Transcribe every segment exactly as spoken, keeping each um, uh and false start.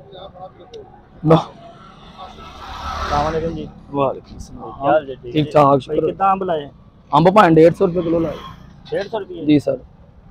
जी ठीक ठाक कितना अंब लाए? अंब भाई डेढ़ सौ रुपये किलो लाए। डेढ़ सौ रुपये जी सर।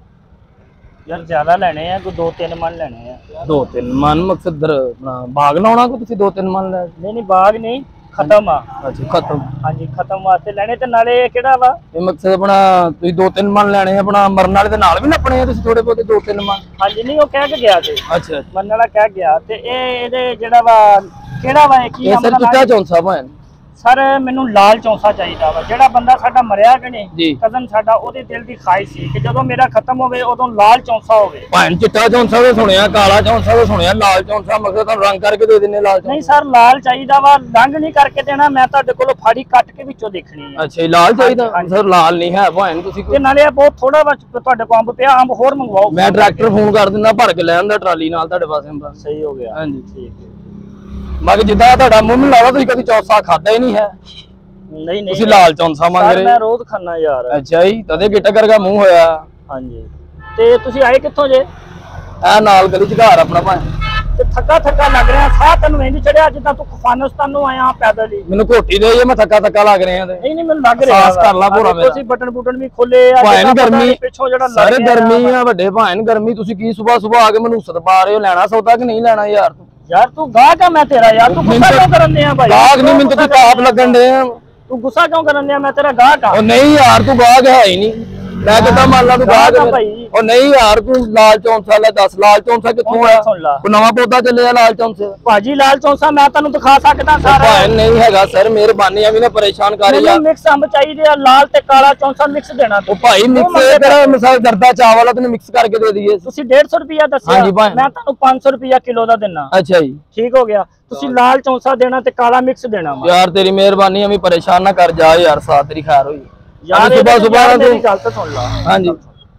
यार ज्यादा लेने हैं, कोई दो तीन मन लेने हैं। दो तीन मन मकसद बाग लाना को तुसी दो तीन मन ले? नहीं नहीं बाग नहीं, खत्म आ। अच्छा खत्म। हाँ जी खत्म वास्ते लेने ते नाले केड़ा वा ये मकसद अपना तुसी दो तीन मन लेने अपना मरन वाले दे नाल भी नपने हैं तुसी थोड़े बहुत दो तीन मन? हाँ जी नहीं वो कह के गया थे। अच्छा मरन वाला कह गया ते ए एदे जेड़ा वा केड़ा वा की ये सर चिट्टा चौंसा भाई सर मैनू लाल चौंसा चाहिए वा जेड़ा बंदा साडा मरिया कि नहीं कदम साडा ओदे दिल दी ख्वाहिश सी कि जदों मेरा खत्म होवे उदों लाल चौंसा होवे। भाई चिट्टा चौंसा तो सुनिया, काला चौंसा तो सुनिया, लाल चौंसा मकसद तुहानू रंग करके दे देने लाल चौंसा? नहीं सर लाल चाहिए वा, रंग नहीं करके देना, मैं तुहाडे कोलों फाड़ी कट के विचों देखनी है। अच्छा लाल चाहिए सर? लाल नहीं है भाई तुसी ते नाले बहुत थोड़ा वा तुहाडे कोल अंब पिया, अंब होर मंगवाओ। मैं ट्रैक्टर फोन कर दिंदा भर के ले आंदा ट्राली नाल तुहाडे पासे अंब। सही हो गया। हां जी ठीक है। बाकी जिद्दां तुहाडा मुंह में लावा तुसी कभी चौंसा खादा ही नहीं है? नहीं नहीं तुसी लाल चौंसा मांग रहे? मैं रोज खाना यार। अच्छा जी तदे गिट्टा करगा मुंह होया। हां जी ते तुसी आए कित्थों जे? आ नाल गली च घर अपना भाई। ते थक्का थक्का लग रहा साह तन्नू इंज चढ़िया जिद्दां तू अफगानिस्तान नु आया पैदल ही। मेनू घोटी दे ये मैं थक्का थक्का लग रहा ते नहीं नहीं मेनू लग रहा सास कर ला पूरा मेरा। तुसी बटन बुटन भी खोले आ भाई गर्मी पिछों जेड़ा सारे गर्मी आ वड्डे भाई गर्मी तुसी की सुबह सुबह आके मनूसत पा रहे हो, लेना सौदा कि नहीं लेना यार? तू यार तू गाह का मैं तेरा यार तू गुस्सा क्यों करन दे भाई? गाह नहीं मैं तो ताप लगन दे। तू गुस्सा क्यों करन दे? मैं तेरा गाह का। ओ नहीं यार तू गाह है ही नहीं, मैं कितना मान ला तू गाह का भाई। ओ नहीं यार तू लाल चौंसा ले दस लाल चौंसा कित्थों है? कोई नवा पौधा चले लाल चौंसे? भाजी लाल चौंसा मैं तन्नू दिखा सकदा सारा। भाई नहीं हैगा सर, मेहरबानी अभी ना परेशान कर यार। मिक्स अंब चाहिए आ, लाल ते काला चौंसा मिक्स देना। ओ भाई मिक्स तेरा मिसाल दर्दा चावल है तूने मिक्स करके दे दिए। तुसी डेढ़ सौ रुपया दस्सिया, मैं तन्नू पाँच सौ रुपया किलो दा देना। अच्छा जी ठीक हो गया। तुसी लाल चौंसा देना ते काला मिक्स देना। यार तेरी मेहरबानी अभी परेशान ना कर जा यार, साथ तेरी खैर होई यार। सुबह सुबह मेरी गल तो सुन ला। हां जी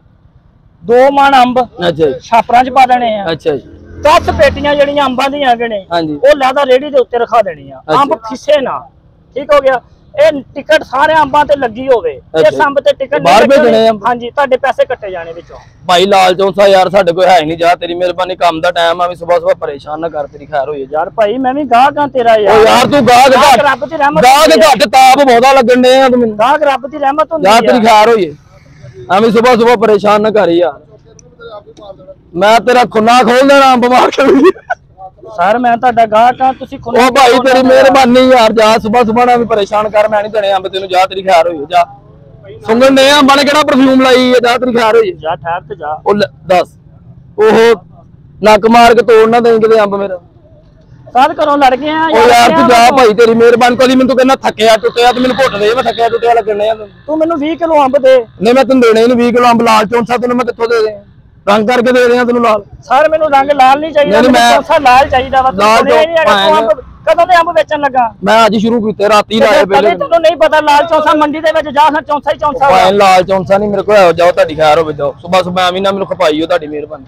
दो मन अंब अच्छा छापरां च पा देने हैं। अच्छा जी दस पेटियां जड़ियां अंबां दी आगे ने वो लादा रेडी दे उत्ते रखा देनी है। अंब फिसे ना। ठीक हो गया। ए टिकट सारे अंबां ते लगी होवे, इस अंब ते टिकट बाहर भेजने हैं? हां जी ਤੁਹਾਡੇ पैसे कट्टे जाने विचों। भाई लाल चौंसा यार साडे कोई है ही नहीं, जा तेरी मेहरबानी काम दा टाइम आ, सुबह सुबह परेशान ना कर, तेरी खैर होई यार। भाई मैं भी गाहक हां तेरा यार। ओ यार तू गाहक घट रब दी रहमत, गाहक घट ताप बहुता लगन दे आ तू मैनू। गाहक रब दी रहमत हुंदी यार तेरी खैर होई अभी सुबह सुबह परेशान ना कर यार, मैं तेरा खुना खोल देना अंब मार के। सर मैं ਤੁਹਾਡਾ ਗਾਹਕ ਆ, ਤੁਸੀਂ ਖੁਦ ओ भाई तेरी मेहरबानी यार, जा सुबह सुबह ना भी परेशान कर, मैं नहीं देने अंब तेनू, जा तेरी खैर होई जा। सुंगन ने अंबां ने केड़ा परफ्यूम लाई है, जा तेरी खैर होई जा ठहर ते जा। ओ दस ओहो नक मार के तोड़ ना दें किते अंब मेरा। सर घरों लड़ गए हैं ओ यार तू जा भाई तेरी मेहरबानी कोली, मैं तू कहना थकिया टुटिया तू मैनू घुट दे, मैं थकिया टुटिया लगने आ। तू मैनू बीस किलो अंब दे। नहीं मैं तैनू देने ही नहीं बीस किलो अंब, लाल चौंसा तैनू मैं कित्थों दे दे, रंग करके दे रहे हैं तेनू लाल। सर मैनू रंग लाल नहीं चाहिए, मैनू चौंसा लाल चाहिए वा। लाल कदों दे अंब बेचन लगा? मैं आज शुरू कीते राती लाए पहले। तैनू नहीं पता लाल चौंसा मंडी दे विच जा, चौंसा ही चौंसा। भाई लाल चौंसा नहीं मेरे को है, जाओ ਤੁਹਾਡੀ खैर होवे जाओ। सुबह सुबह आवी ना मैनू खपाई हो, ਤੁਹਾਡੀ मेहरबानी।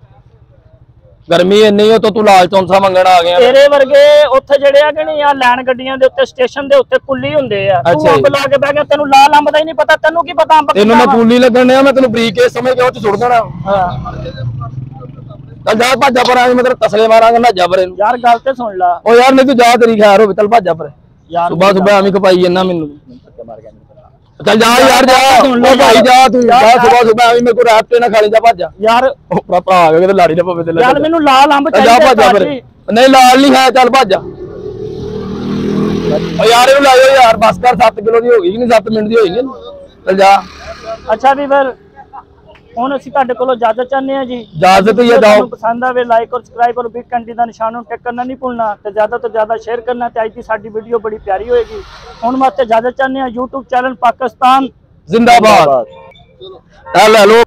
गर्मी इन्नी हो तो तू लाल चौंसा मंगण आ गया? तेरे वर्गे उत्थे जेड़े आ कि नहीं आ लैन गड्डियां दे उत्ते स्टेशन दे उत्ते कुल्ली हुंदे आ, तू अंब ला के बैठ गया, तैनू लाल अंब दा ही नहीं पता। तैनू की पता अंब? तैनू मैं कुल्ली लगण आ, मैं तैनू ब्रीक केस समझ के ओ च सुट देना। हां चल जा भाजा पर, मैं तेरे तसले मारांगा ना जबरे। यार गल ते सुन ला। ओ यार नहीं तू जा तेरी खैर होवे, चल भाजा पर। सुबह सुबह आमी खपाई जन्ना मैनू, चल जा यार जा। ओ भाई जा तू जा, सुबह सुबह आवी मेरे को रैप्टे ना खाली, जा भाजा यार। ओ भरा आ गया लाड़ी ना पवे ते यार मैनू लाल अंब चाहिए। जा भाजा पर। नहीं लाल नहीं है, चल भाजा। ओ यार इनु लायो यार, बस कर, सात किलो दी होगी कि नहीं, सात मिनट दी होगी, चल जा। अच्छा भी फिर ਹੁਣ ਅਸੀਂ ਤੁਹਾਡੇ ਕੋਲੋਂ ਇਜਾਜ਼ਤ ਚਾਹੁੰਦੇ ਹਾਂ ਜੀ। इजाजत ही है, जाओ। पसंद आवे लाइक और सब्सक्राइब और बिग घंटी ਦਾ ਨਿਸ਼ਾਨ ਨੂੰ ਟਿਕ ਕਰਨਾ ਨਹੀਂ ਭੁੱਲਣਾ ਤੇ ਜ਼ਿਆਦਾ ਤੋਂ ਜ਼ਿਆਦਾ ਸ਼ੇਅਰ ਕਰਨਾ ਤੇ ਅੱਜ ਦੀ ਸਾਡੀ ਵੀਡੀਓ ਬੜੀ ਪਿਆਰੀ ਹੋਏਗੀ। ਹੁਣ ਵਾਸਤੇ ਇਜਾਜ਼ਤ ਚਾਹੁੰਦੇ ਹਾਂ। YouTube ਚੈਨਲ ਪਾਕਿਸਤਾਨ जिंदाबाद। चलो हेलो।